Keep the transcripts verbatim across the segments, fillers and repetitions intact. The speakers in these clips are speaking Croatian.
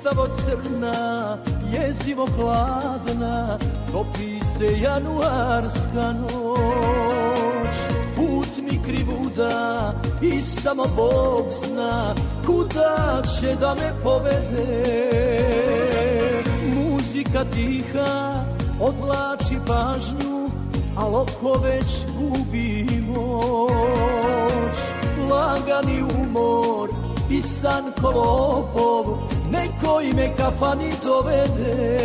Čitavo crna, jezivo hladna, topi se januarska noć. Put mi krivuda i samo Bog zna kuda će da me povede. Muzika tiha odvlači pažnju, al oko već gubi moć. Lagani umor i san ko lopov, nekoj me kafani dovede.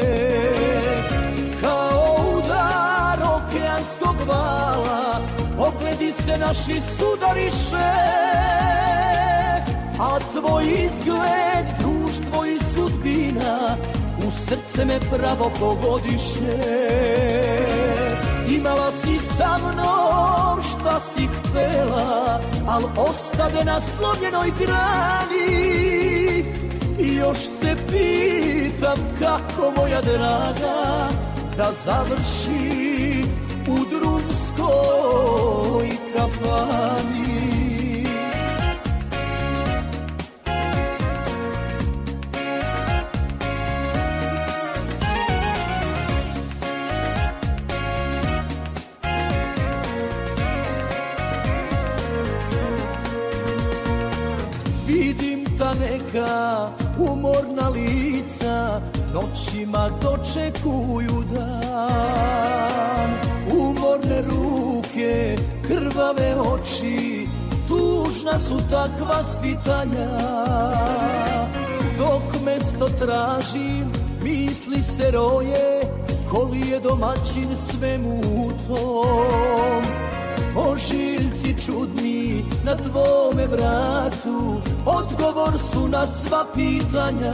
Kao udar okeanskog vala, pogledi se naši sudariše, a tvoj izgled, društvo i sudbina u srce me pravo pogodiše. Imala si sa mnom šta si htela, al ostade na slomljenoj grani. I još se pitam kako, moja draga, da završi u drumskoj kafani. Vidim ta neka umorna lica, noćima dočekuju dan. Umorne ruke, krvave oči, tužna su takva svitanja. Dok mesto tražim, misli se roje, koli je domaćin svemu tom. Ožiljci čudni na tvome vratu, odgovor su na sva pitanja.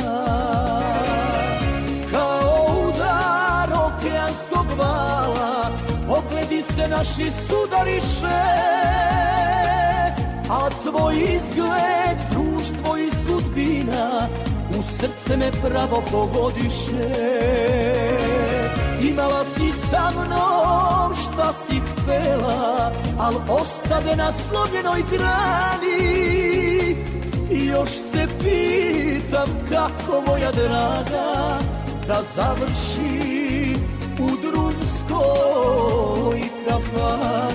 Kao udar okeanskog vala, pogledi se naši sudariše, a tvoj izgled, društvo i sudbina u srce me pravo pogodiše. Imala si sa mnom šta si htela, al ostade na slomljenoj grani. I još se pitam kako, moja draga, da završi u drumskoj kafani.